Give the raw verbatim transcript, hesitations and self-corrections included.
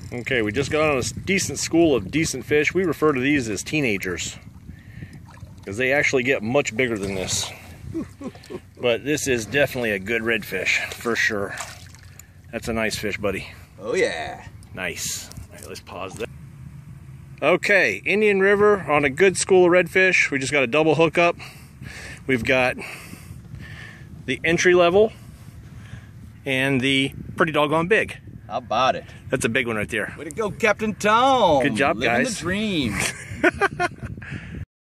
Okay, we just got on a decent school of decent fish. We refer to these as teenagers because they actually get much bigger than this. But this is definitely a good redfish for sure. That's a nice fish, buddy. Oh yeah. Nice. All right, let's pause that. Okay, Indian River on a good school of redfish. We just got a double hookup. We've got the entry level and the pretty doggone big. How about it? That's a big one right there. Way to go, Captain Tom. Good job, Living guys. the dream.